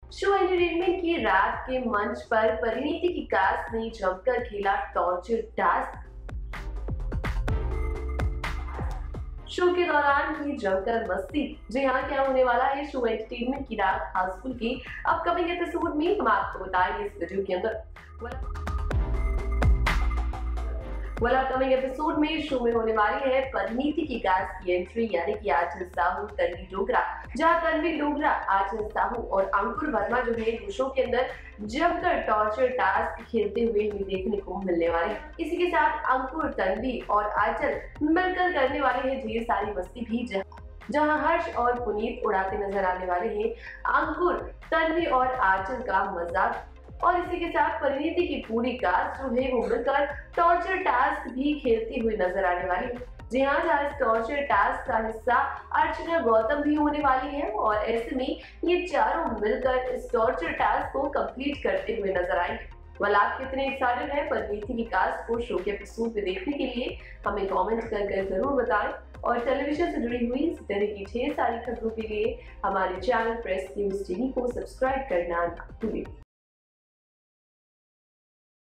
Show entertainment की रात के मंच पर परिणीति की कास्ट ने जमकर खेला टॉर्चर टास्क। शो के दौरान भी जमकर मस्ती। जी हाँ, क्या होने वाला है शो एंटरटेनमेंट की रात हाउसफुल की अपकमिंग एपिसोड में हम आपको बताएंगे इस वीडियो के अंदर। अपकमिंग एपिसोड में शो में होने वाली है परिणीति की कास्ट की एंट्री, यानी कि आंचल साहू, तन्वी डोगरा, जहां तन्वी डोगरा, आंचल साहू और अंकुर वर्मा जो है वो शो के अंदर जमकर टॉर्चर टास्क खेलते हुए हमें देखने को मिलने वाले हैं। इसी के साथ अंकुर, तन्वी और आंचल मिलकर करने वाले हैं ढेर सारी मस्ती भी, जहां हर्ष और पुनीत उड़ाते नजर आने वाले हैं अंकुर, तन्वी और आंचल का मजाक। और इसी के साथ परिणीति की पूरी कास्ट जो है वो मिलकर टॉर्चर टास्क भी खेलती हुई नजर आने वाली है। जी हाँ, जहाँ इस टॉर्चर टास्क का हिस्सा अर्चना गौतम भी होने वाली है और ऐसे में ये चारों मिलकर इस टॉर्चर टास्क को कंप्लीट करते हुए नजर आएंगे। वाल आप कितने एक्साइटेड हैं परिणीति की कास्ट को शो के एपिसोड में देखने के लिए? हमें कमेंट कर जरूर बताएं और टेलीविजन से जुड़ी हुई इस तरह की ढेर सारी खबरों के लिए हमारे चैनल प्रेस न्यूज टीवी को सब्सक्राइब करना ना भूलें।